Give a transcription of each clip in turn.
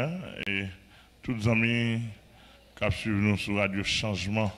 connaît. Et tous les amis qui suivent nous sur Radio Changement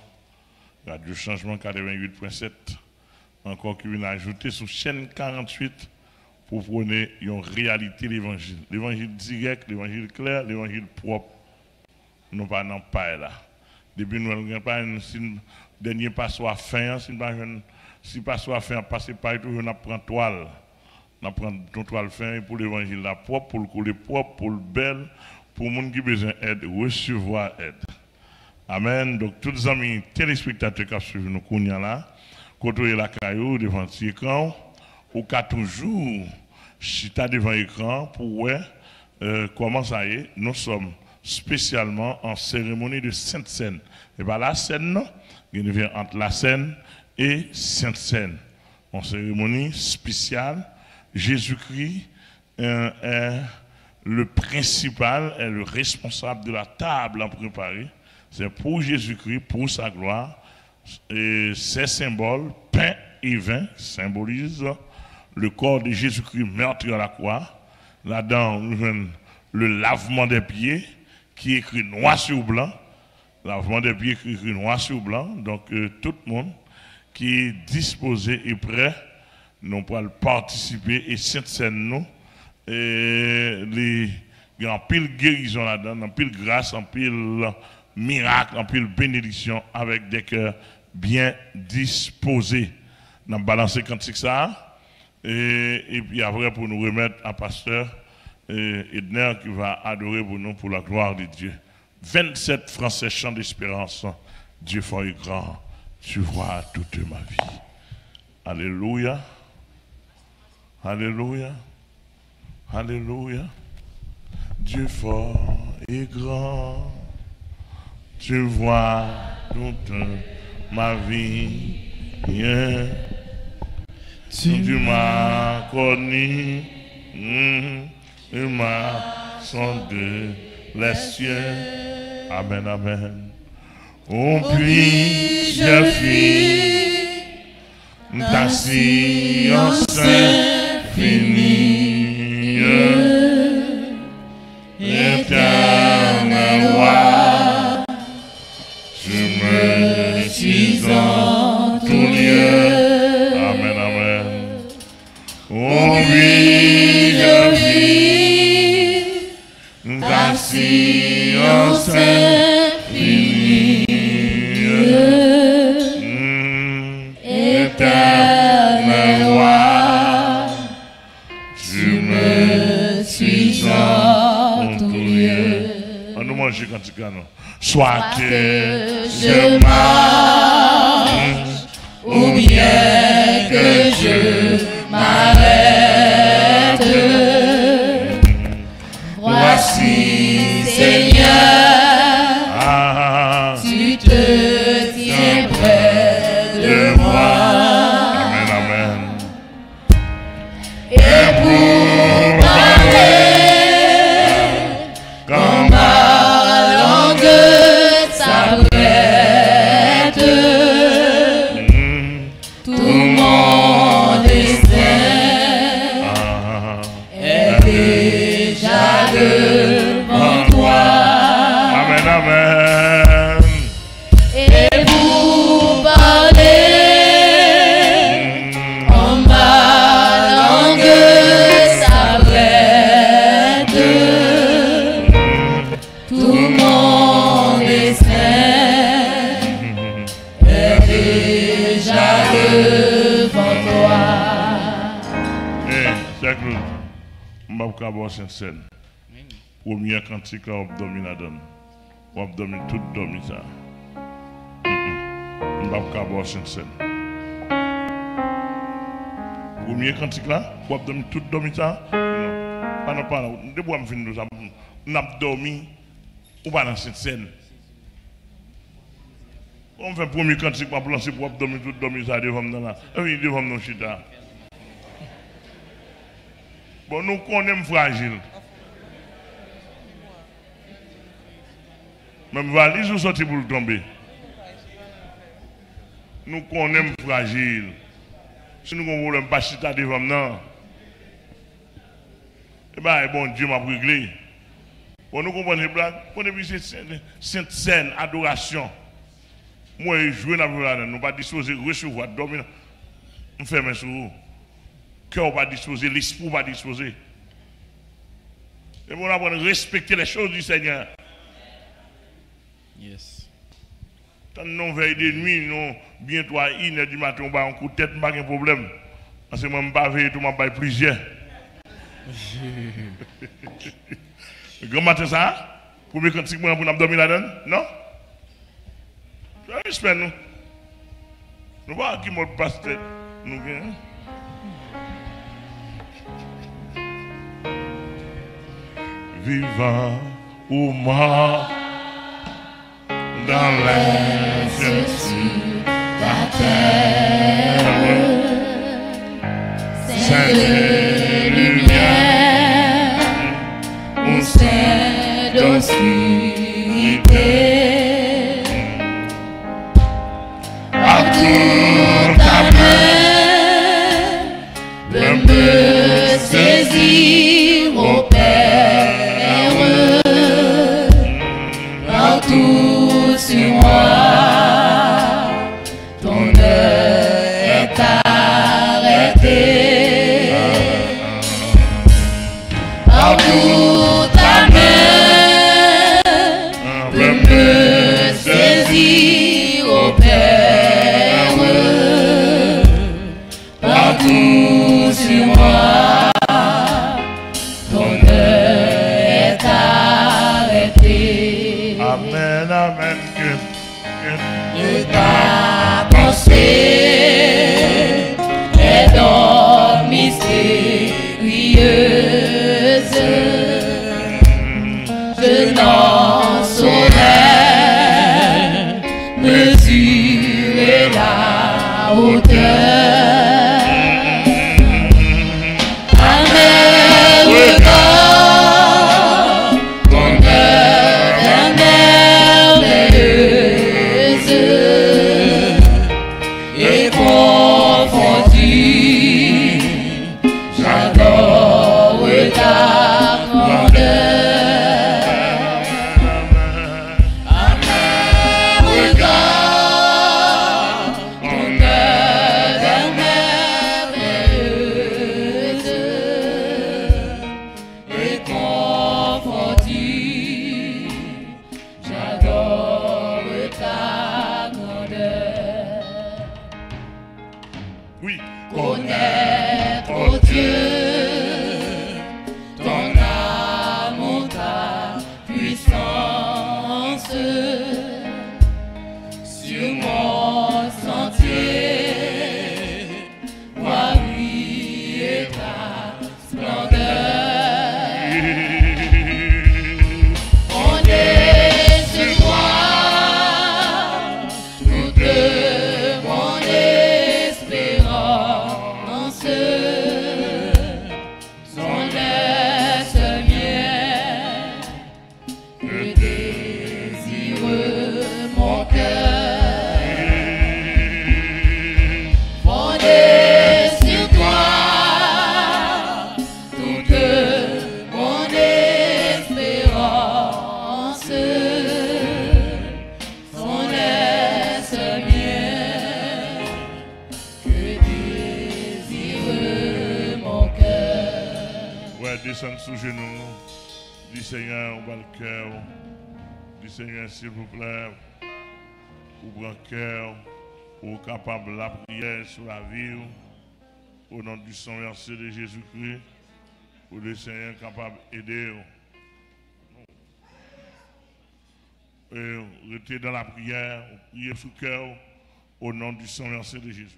88.7, encore qui viennent ajouter sur chaîne 48 pour prôner une réalité de l'évangile. L'évangile direct, l'évangile clair, l'évangile propre. Nous pas dans pas là. Depuis nous n'avons pas un dernier passage à fin, si passage à fin passer par tout, on prend toile. On prend ton toile fin pour l'évangile la propre, pour le couler propre, pour le bel, pour les gens qui ont besoin d'aide, recevoir aide. Amen. Donc, tous les amis téléspectateurs qui suivent nous, là, côté la caillou devant l'écran, ou qu'à toujours, chita devant l'écran pour voir comment ça y est, nous sommes spécialement en cérémonie de Sainte Seine. Et bien la scène, non, il vient entre la scène et Sainte Seine. En cérémonie spéciale, Jésus-Christ est le principal, est le responsable de la table à préparer. C'est pour Jésus-Christ, pour sa gloire. Et ces symboles, pain et vin, symbolisent le corps de Jésus-Christ meurtri à la croix. Là-dedans, nous avons le lavement des pieds, qui est écrit noir sur blanc. Lavement des pieds qui est écrit noir sur blanc. Donc, tout le monde qui est disposé et prêt, nous pourrons participer et cette scène, nous, et il y a un pile guérison là-dedans, un pile grâce, un pile miracle, un pile bénédiction avec des cœurs bien disposés. Nous avons balancé quand c'est ça. Et puis après, pour nous remettre à pasteur Edner qui va adorer pour nous pour la gloire de Dieu. 27 Français chants d'espérance. Dieu fort et grand. Tu vois toute ma vie. Alléluia. Alléluia. Alléluia. Dieu fort et grand. Tu vois toute ma vie. Yeah. Tu m'as connu. Tu m'as sondé les cieux. Amen, amen. Oh, puis-je fuir ta science infinie, éternel roi, je me suis en tout lieu. Amen, amen. Oh, puis-je fuir ta science infinie, éternel roi, je me suis en tout lieu. On nous mange quand tu gagnes. Soit que je marche, ou bien que je m'arrête, voici Seigneur, tu te tiens près de moi. Amen, amen. Et pour parler, quand ma langue s'apprête, tout mon destin est déjà devant toi. Amen, amen. Et pour parler, en ma langue s'apprête, tout mon destin est déjà devant toi. C'est que je vais vous scène. Premier cantique, on va dormir là-dedans. On va dormir tout dormir ça. Je vais vous scène. Premier cantique là, on va dormir tout dormir ça. Non, pas non. Depuis que je finis nous, on a dormi ou pas dans cette scène. On fait premier cantique pour lancer pour dormir tout dormir ça devant nous là. Oui, devant nous chita. Bon, nous connaissons fragile. Même valise ou sorti pour le tomber. Nous connaissons fragile. Si nous ne voulons pas chita devant nous, eh bien, bon Dieu m'a réglé. Pour nous comprendre les blagues, pour nous c'est sainte scène, adoration. Moi, je joue dans la vie, nous pas disposer, recevoir, dormir. On fait mes sous. Cœur pas disposer, l'esprit pas disposer. Et on apprend à respecter les choses du Seigneur. Yes. Tant nous veille de nuit, nous bientôt à 1h du matin, on va un coup de tête, pas de problème. Parce que moi, je ne vais pas veiller, tout le monde va plusieurs. Grand matin, ça? Premier cantique pour nous dormir là-dedans? Non? J'espère nous. Nous voyons qui m'a passé. Nous gagnons. Vivant ou mort dans l'air sur la terre, sainte lumière, au sein d'obscurité, à toute ta main, me saisir au Père, partout sur moi, ton œil est arrêté, partout ta main, me saisir au Père, partout sur moi, ton œil est arrêté. Amen, amen. Que ta pensée est donc mystérieuse. Je n'en saurais mesurer la hauteur. À mes regards, ton cœur est merveilleuse et confondue. J'adore ta grandeur. À mes regards, ton cœur est merveilleuse et confondue. J'adore ta grandeur. Oui. Connaître, oh Dieu, ton amour, ta puissance sur mon sentier, voir briller ta splendeur. On est sur toi, toute mon espérance, son laisse mien, que désire mon cœur. Fondé sur toi, toute mon espérance, son laisse mien, que désire mon cœur. Ouais, descendre sous genoux. Dis Seigneur, on va le cœur. Dis Seigneur, s'il vous plaît, ouvre un cœur, ou capable de la prière sur la vie. Au nom du sang versé de Jésus-Christ, pour le Seigneur capable d'aider. Restez dans la prière, priez sous cœur, au nom du sang versé de Jésus.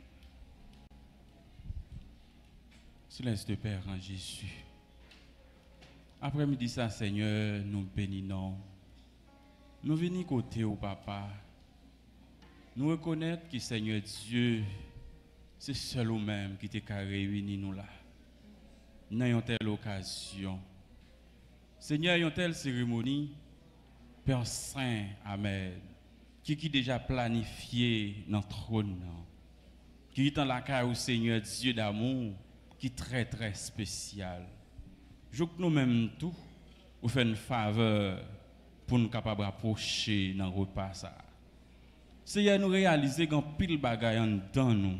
Silence de Père en Jésus. Après-midi, ça, Seigneur, nous bénissons. Nous venons côté au Papa. Nous reconnaissons que Seigneur Dieu, c'est seul ou même qui t'a réuni nous là. Dans une telle occasion. Seigneur, une telle cérémonie, Père Saint, Amen, qui déjà planifié notre trône, qui est dans la carrière au Seigneur Dieu d'amour, qui est très très spécial. Je que nous-mêmes tout, ou fait une faveur pour nous capables d'approcher dans le repas ça. Seigneur, nous réaliser qu'en pile bagaille dans nous.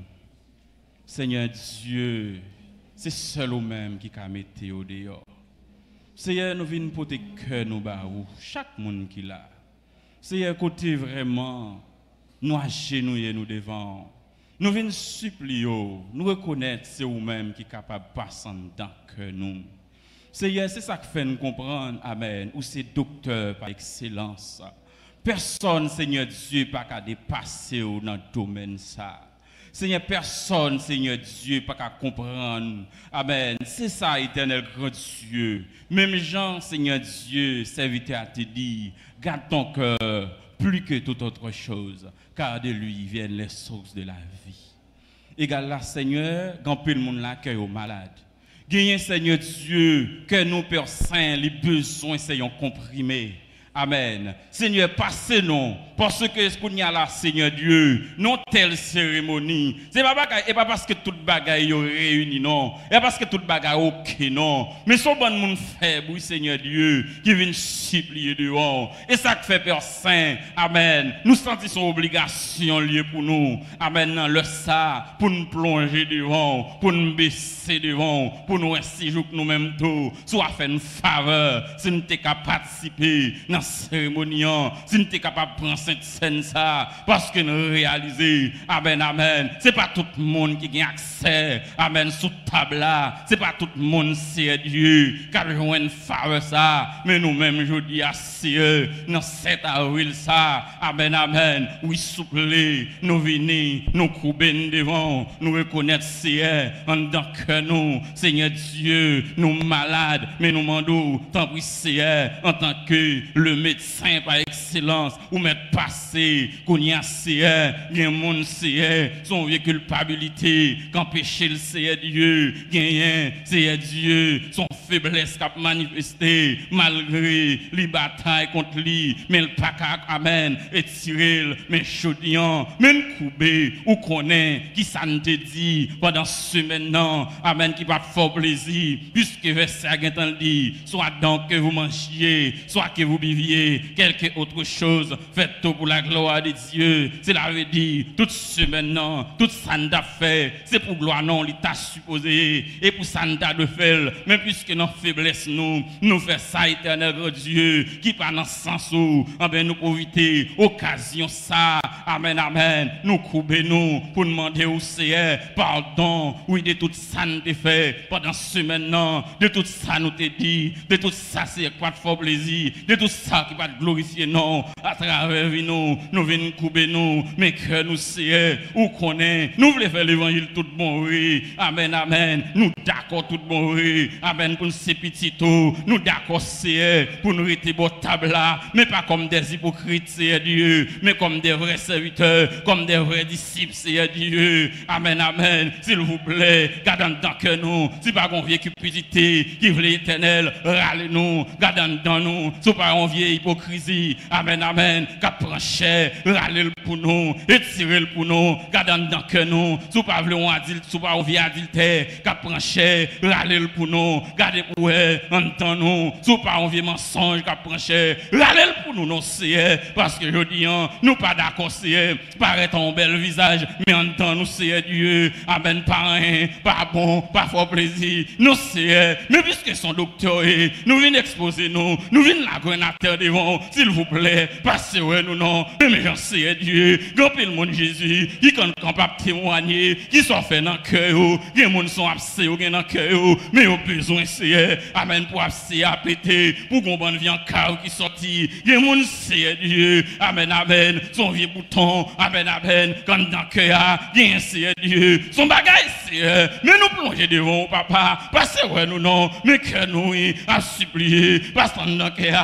Seigneur Dieu, c'est seul ou même qui a mis au dehors. Seigneur, nous venons pour tes cœurs, nous barou, chaque monde qui l'a. Seigneur, côté vraiment, nous agenouiller nous devant. Nous venons supplier, nous reconnaître c'est vous-même qui est capable de passer dans que nous. Seigneur, c'est ça qui fait nous comprendre, amen, ou c'est docteur par excellence. Personne, Seigneur Dieu, pas qu'à dépasser dans le domaine ça. Seigneur, personne, Seigneur Dieu, pas qu'à comprendre. Amen. C'est ça, éternel grand Dieu. Même Jean, Seigneur Dieu, serviteur à te dire, garde ton cœur plus que toute autre chose, car de lui viennent les sources de la vie. Égal là, Seigneur, quand peu de monde là, cœur aux malades. Gagnez, Seigneur Dieu, que nous, Père Saint, les besoins, soyons comprimés. Amen. Seigneur, passez-nous, parce que ce qu'on y a là, Seigneur Dieu, non telle cérémonie. C'est pas parce que toute bagaille est réunie, non. Et parce que toute bagaille est ok, non. Mais son bon monde faible, oui, Seigneur Dieu, qui vient supplier devant. Et ça que fait Père Saint, amen. Nous sentons son obligation liée pour nous. Amen. Le ça, pour nous plonger devant, pour nous baisser devant, pour nous ainsi jour que nous-mêmes tout, soit faire une faveur, si nous sommes capables de participer dans cérémonie, si nous sommes capables de prendre cette scène ça, parce que nous réalisons, amen, amen, c'est pas tout le monde qui a accès, amen, sous table là, c'est pas tout le monde, c'est Dieu, qui a joué une faveur ça, mais nous-mêmes, je dis à Dieu, dans 7 avril ça, amen, amen, oui, souple, nous venons, nous couper devant, nous reconnaître c'est en tant que nous, Seigneur Dieu, nous malades, mais nous demandons, tant pis c'est en tant que le médecin par excellence, ou mettre passé, qu'on y a c'est, bien monde c'est, son vieux culpabilité, quand péché le c'est Dieu, gagne, c'est Dieu, son faiblesse qu'a manifesté, malgré les batailles contre lui, mais le pacac, amen, et tirer, mais chaudiant, même coupé, ou connaît, qui ça ne te dit, pendant ce maintenant, amen, qui va fort plaisir, puisque verset à dit, soit donc que vous mangiez, soit que vous viviez, quelque autre chose, faites tout pour la gloire de Dieu. C'est la veut dire, toute ce maintenant, tout ça nous a fait, c'est pour gloire non, l'état supposé, et pour ça nous a de faire, mais puisque nos faiblesses nous fait ça, éternel Dieu, qui par dans ce sens où, nous profiter, occasion ça, amen, amen, nous couper nous, pour demander au Seigneur, pardon, oui, de tout ça nous a fait, pendant ce maintenant, de tout ça nous a dit, de tout ça c'est pas de fort plaisir, de tout ça qui va glorifier non, à travers nous, nous venons couper nous, mais que nous c'est, ou connaît, nous voulons faire l'évangile tout bon, oui, amen, amen, nous d'accord tout bon, oui, amen, pour nous c'est petit tout, nous d'accord c'est, pour nous être beau table là, mais pas comme des hypocrites, c'est Dieu, mais comme des vrais serviteurs, comme des vrais disciples, c'est Dieu, amen, amen, s'il vous plaît, gardez dans que nous, si pas qu'on vieille cupidité, qui veut l'éternel, râlez-nous, gardez dans nous, si pas on vieille hypocrisie, amen, amen, qu'a prend cher, râlez pour nous, étirez pour nous, gardez dans que nous, si pas voulons adulte, si pas on vieille adultère, qu'a prend cher, râlez pour nous, gardez pour eux, entendons nous, si pas on vieille mensonge, qu'a prend cher, râlez pour nous, non, c'est, parce que je dis, nous pas d'accord, c'est, paraît ton bel visage, mais entendons nous, c'est Dieu, amen, pas rien, pas bon, pas fort plaisir, nous c'est, mais puisque son docteur est, nous venons exposer nous venons la grenade devant, s'il vous plaît, passez ouais nous non, mais j'en sais Dieu, grand le monde Jésus, qui quand capable témoigner, qui sont fait dans le cœur, les gens sont absés dans le cœur, mais au besoin c'est, amen, pour absé à péter, pour qu'on bonne vie en carreau qui sortit, les gens c'est Dieu, amen, amen, son vieux bouton, amen, amen, quand dans le cœur, bien c'est Dieu, son bagage c'est, mais nous plonger devant papa, passez ouais nous non, mais que nous à supplier, parce que dans le cœur, c'est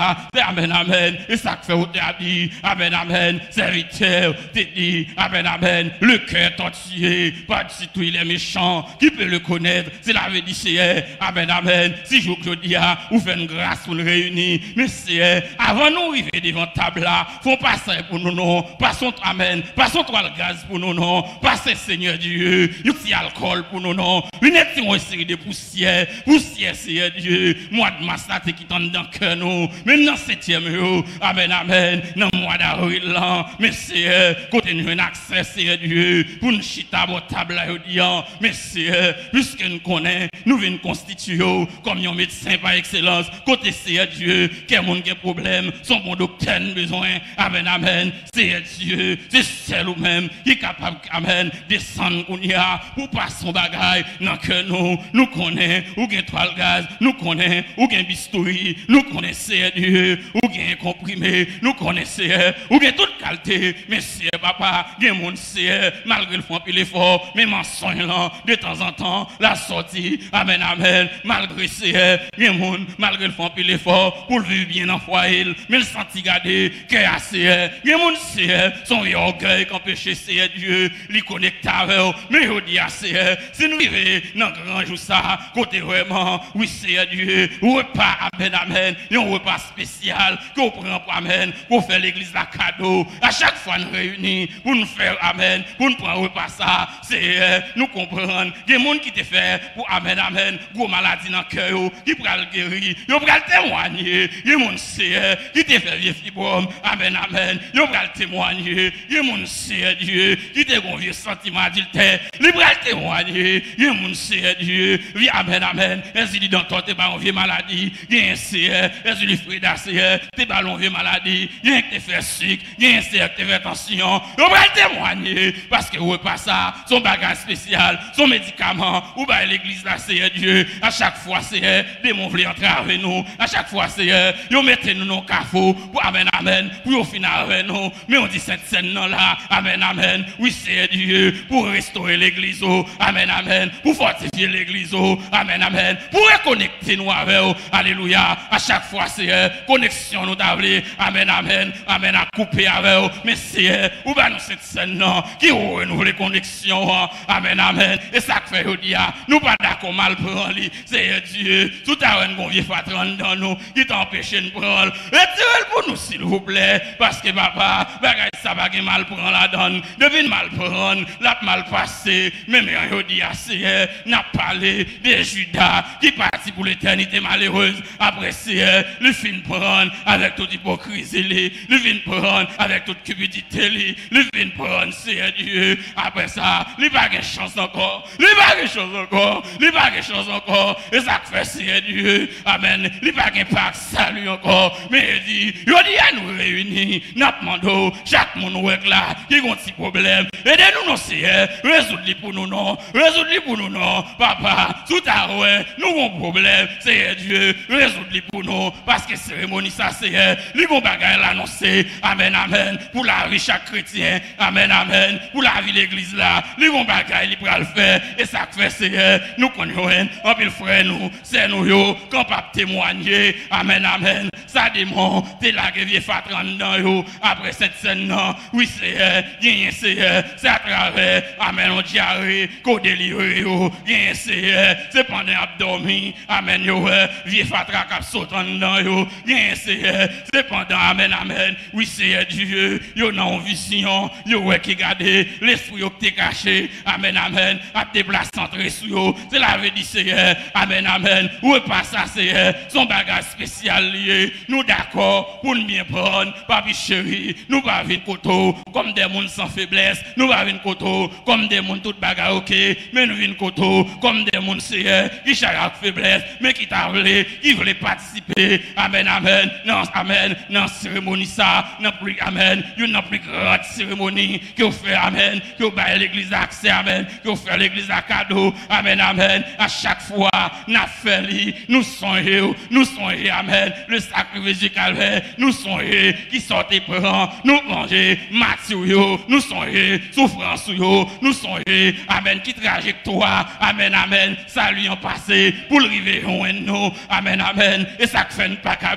amen, amen. Et ça fait au dit, amen, amen. Serviteur, t'es dit, amen, amen. Le cœur torturé, pas du tout il est méchant. Qui peut le connaître? C'est la vie d'Israël, amen, amen. Si je dis, vous faites une grâce pour nous réunir. Mais c'est avant nous arriver devant table là, faut passer pour nous, non. Passons, amen. Passons toi le gaz pour nous, non. Passez, Seigneur Dieu. Un petit alcool pour nous, non. Une série de poussière, Seigneur Dieu. Moi de mars là, qui tombe dans le cœur, nous. Maintenant, 7e, amen, amen. Dans le mois d'avril là, mais c'est côté nous un accès, Seigneur Dieu, pour nous chita à table là, mais c'est puisque nous connaissons, nous venons constituer comme un médecin par excellence, côté Seigneur Dieu, qui a un problème, son bon docteur besoin, amen, amen. Seigneur Dieu, c'est seul ou même qui est capable, amen, descendre pour passer son bagage dans que nous connaissons, ou bien toile gaz, nous connaissons, ou bien bistouri, nous connaissons Dieu, ou bien comprimé, nous connaissons, ou bien toute qualité, mais c'est papa, bien mon c'est malgré le fond puis l'effort, mais mensonge là, de temps en temps, la sortie, amen, amen, malgré c'est bien mon, malgré le fond puis l'effort, pour vivre bien en foyer, mais le senti garder, que assez, bien mon c'est son orgueil qu'empêcher c'est Dieu, lui connecter avec eux, mais il dit assez, si nous vivons dans le grand jour ça, côté vraiment, oui c'est Dieu, repas, amen, amen, et un repas spécial, qu'on prend pour amen, pour faire l'église la cadeau, à chaque fois nous réunir, pour nous faire amen, pour nous prendre repas ça, c'est nous comprendre, il y a des gens qui te fait pour amen, amen, gros maladie dans le cœur, qui prend le guérir, ils prend le témoigner, il y a des gens qui te fait vieux fibrome, amen, amen, ils prend le témoigner, il y a des gens Dieu, qui te gon vieux sentiment adultère, ils prend le témoigner, il y a des gens Dieu, oui, amen, amen, est-ce qu'il dans toi, t'es pas en vieux maladie, il y a un CR, est-ce qu'il fait d'ACR, t'es pas en vieux maladie, il y a un qui te fait sucre, il y a un CR qui te fait tension, ils prend le témoigner, parce que vous pas ça, son bagage spécial, son médicament, ou bien l'église là, c'est Dieu, à chaque fois c'est des mots voulaient entrer avec nous, à chaque fois c'est ils mettent nous dans le cafou, pour amen, amen, pour au final avec nous, mais on dit cette scène là, amen, amen, oui c'est Dieu, pour restaurer l'église, amen, amen, pour fortifier l'église, amen, amen, pour reconnecter nous avec eux, alléluia, à chaque fois c'est connexion nous d'avler, amen, amen, amen, à couper avec eux, mais c'est, ou bien nous cette scène là, qui renouvelle les connexions, amen, amen, et ça fait nous pas d'accord mal prendre, c'est Dieu, tout à l'heure un vieux patron dans nous, qui t'empêche de prendre, retirez-le pour nous s'il vous plaît, parce que papa, bagage ça va mal prendre la donne, devine mal prendre, la mal passé, même un dit assez, n'a parlé de Judas, qui partit pour l'éternité malheureuse, après c'est, le fin prendre avec toute hypocrisie, le fin prendre avec toute cupidité, le fin prendre c'est Dieu, après ça, il n'y a pas de chance encore, il n'y a pas de chance encore, il n'y a pas de chance encore, et ça fait c'est Dieu, amen, il n'y a pas de pas salut encore, mais il dit à nous réunir, nous demandons, chaque monde là, qui a un petit problème, aidez-nous, non, c'est, résoudre pour nous, non, résoudre pour nous, non, papa, tout à l'heure, nous avons un problème, c'est Dieu, résoudre pour nous, parce que cérémonie, ça c'est, les bons bagages l'annoncer, amen, amen, pour la vie chaque chrétien, amen, amen, pour la vie l'église là, les bons bagages, ils pourront le faire, et ça fait c'est, nous connaissons, en pile frère nous, c'est nous, yo, quand pas témoigner, amen, amen, ça démon, t'es là que vieux fatran dans yo, après cette scène, non, oui c'est à travers, amen, on diarrhée, qu'on délivre yo, c'est pendant abdomen, amen, yo, vieux fatra cap sautant dans yo, c'est pendant, amen, amen, oui c'est Dieu, yo non vision, yo ouais qui garde, l'esprit yo qui t'est caché, amen, amen, à te place centré sur yo, c'est la vie du Seigneur, amen, amen, ou pas ça c'est son bagage spécial lié, nous d'accord, pour nous bien prendre, papi chéri, nous pas venir koto, comme des gens sans faiblesse, nous pas venir koto, comme des gens tout bagage ok, mais nous venir koto, comme des gens c'est qui chaque faiblesse, mais qui t'a voulu, qui voulait participer, amen, amen, non, amen, non, cérémonie ça, non plus, amen, une plus grande cérémonie, que vous faites, amen, que vous baillez l'église accès, amen, que vous faites l'église à cadeau, amen, amen, à chaque fois, nous songeons, amen, le sacrifice du calvaire, nous songeons, qui sortent prend, nous manger, Mathieu, nous songeons, souffrance, nous songeons, amen, qui trajectoire, amen, amen, salut en passé, pour le river, nous, amen, amen, et ça fait ne pas qu'oublier,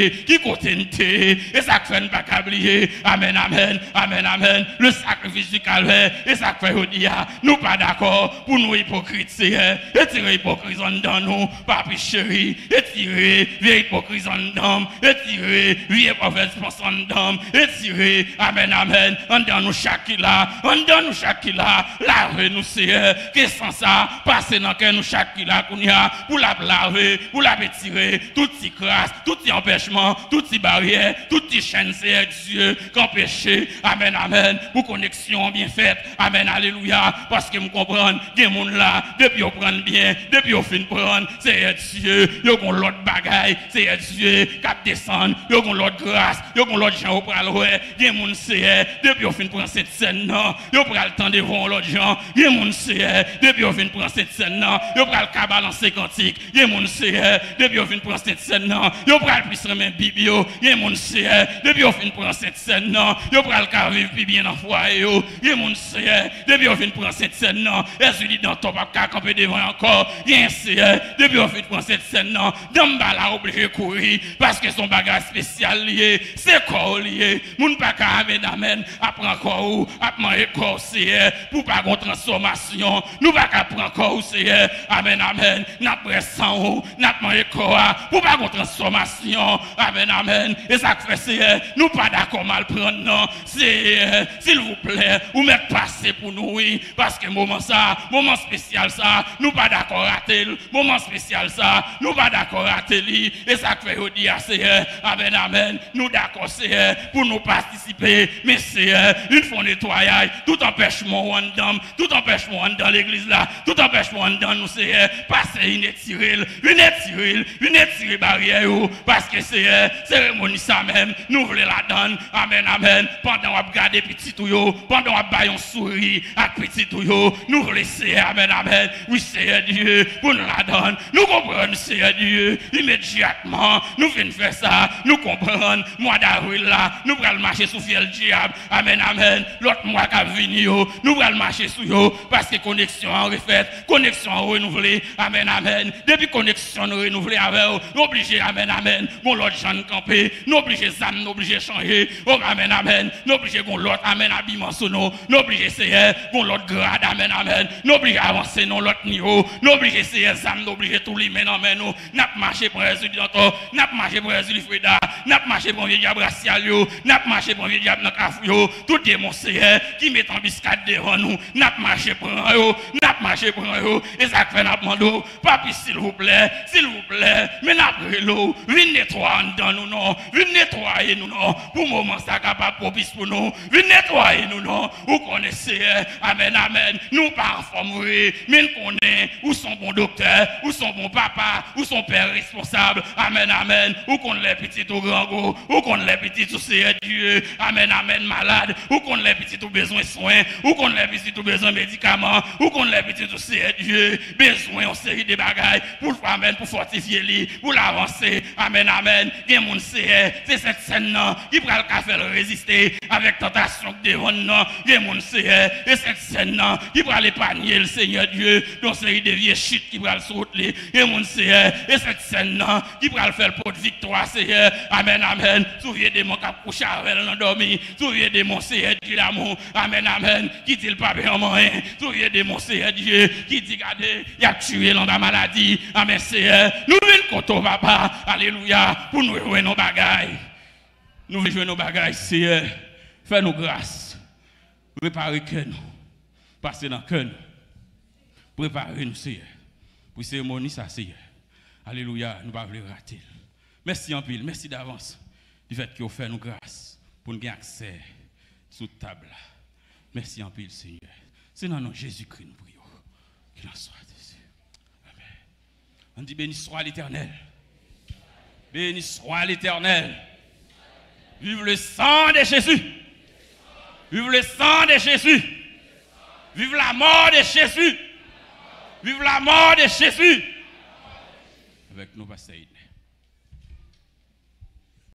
qui côté n'était, et ça fait ne pas oublier. Amen, amen, amen, amen. Le sacrifice du calvaire, et ça fait dire, nous pas d'accord pour nous hypocrites, Seigneur, et tirer hypocrite en dedans nous, papi chéri, et tirer vieille hypocrite en dedans, et tirer vieille prophète en dedans, et tirer, amen, amen, en dedans nous chaque là, en dedans nous chaque là, lavez-nous, Seigneur, que sans ça, passer dans que nous chaque là, pour la laver, pour la tirer, toutes ces grâces, tous ces empêchements, toutes ces barrières, toutes ces chaînes, Seigneur Dieu, qu'empêcher, amen, amen, pour connexion bien faite, amen, alléluia, parce que nous comprenons, il y a des gens là, depuis on prend bien, depuis on fin prendre, Seigneur Dieu, il y a l'autre bagaille, Seigneur Dieu, cap descendre, il y a l'autre grâce, il y a l'autre gens au pral, il y a des gens, Seigneur, depuis on fin prendre cette scène, non, il y a le temps de voir l'autre gens, il y a des gens, Seigneur, depuis on fin prendre cette scène, non, il y a le balancer quantique, il y a des gens, Seigneur, depuis on fin prendre cette scène, non, il y a le plus remettre Bible, il y a des gens, Seigneur, depuis on fin prendre cette scène, non, il y a le vivre plus bien dans le foyer, il y a des gens, Seigneur, depuis on fin prendre cette scène, non, est-ce que dans ton pas camper devant encore, il y a un Seigneur, depuis on fin prendre cette scène, non, dans la obligé de courir, parce que son bagage spécial lié, c'est corps lié, moun pas qu'à amen, apprendre corps, apprendre corps, Seigneur, pour pas qu'on transformation, nous pas qu'à prendre corps, Seigneur, amen, amen, n'a pressant, n'a pas corps, pour pas qu'on transformation, amen, amen, et ça fait, Seigneur, nous pas d'accord mal prendre, non, Seigneur, s'il vous plaît, ou mettre passer pour nous, oui, parce que moment ça, moment spécial ça, nous pas d'accord rater, moment spécial ça, nous pas d'accord rater, et ça fait, dire, Seigneur, amen, amen, nous d'accord, Seigneur, pour nous participer, mais Seigneur, une fois nettoyage, tout empêchement en dedans, tout empêchement dans l'église là, tout empêchement en dedans nous, Seigneur, passer une étirée barrière, parce que Seigneur, cérémonie ça même, nous voulons la donne, amen, amen, pendant qu'on regarde petit tout yo, pendant qu'on baille un sourire à petit tout yo, nous voulons Seigneur, amen, amen, oui Seigneur Dieu, pour nous la donne, nous comprenons Seigneur Dieu, immédiatement, nous venons faire ça, nous comprenons, mois d'avril là, nous allons marcher sous fiel diable, amen, amen, l'autre mois qui va venir, nous allons marcher sous yo, parce que connexion en refaite, connexion en renouvelée, amen, amen, depuis connexion renouvelée avec eux, nous obligés, amen, amen, bon l'autre gens de camper, nous obligés âmes, nous obligés changer, oh amen, amen, nous obligés bon l'autre, amen, habillement sur nous, nous obligés Seigneur, bon l'autre grade, amen, amen, nous obligés avancer dans l'autre niveau, nous obligés Seigneur, âmes, nous obligés tout les mains en main, nous n'avons marché pour les étudiants, n'avons marché pour les Frida, n'avons marché pour les diables raciaux, n'avons marché pour les diables dans Kafou, tout démon Seigneur qui met en biscade devant nous, n'avons marché pour eux, n'avons marché pour eux, et ça fait n'a demandé, papi s'il vous plaît, mais n'après l'eau, venez nettoyer dans nous non, venez nettoyer nous non, pour moment ça capable propice pour nous, venez nettoyer nous non, vous connaissez, amen, amen, nous pas informer, mais nous connaissons, où sont bons docteurs, où sont bons papa, où sont pères responsables, amen, amen, où qu'on les petits au grand go, où qu'on les petits au Seigneur Dieu, amen, amen, malade, où qu'on les petits au besoin de soins, où qu'on les petits au besoin de médicaments, où qu'on les petits au Seigneur Dieu, besoin en série de bagailles, pour amen, pour fortifier lui, pour l'avancer, amen, amen, bien mon Seigneur, c'est cette scène-là qui prend le faire résister avec tentation devant nous, bien mon Seigneur, et cette scène-là qui prend l'épargner le Seigneur Dieu, dans série de vieilles chutes qui prend le sauter, et mon Seigneur, et cette scène-là qui prend le faire pour victoire, Seigneur, amen, amen, souviens de mon cap couché avec l'endormi, souviens de mon Seigneur Dieu l'amour, amen, amen, qui dit le pape en moyen, souviens de mon Seigneur Dieu, qui dit, regardez, il a tué dans la maladie, amen, Seigneur, nous venons contre papa, alléluia, pour nous jouer nos bagailles, nous venons jouer nos bagailles, Seigneur, fais-nous grâce, préparez que nous, passez dans que nous, préparez-nous, Seigneur, pour cérémonie, ça, Seigneur, alléluia, nous ne pouvons pas rater. Merci en pile, merci d'avance du fait que vous faites nous grâce pour nous avoir accès sous table. Merci en pile, Seigneur. C'est dans le nom de Jésus-Christ nous prions. Qu'il en soit Dieu. Amen. On dit béni soit l'Éternel. Béni soit l'Éternel. Vive le sang de Jésus. Vive le sang de Jésus. Vive la mort de Jésus. Vive la mort de Jésus. Avec nous, Pasteur.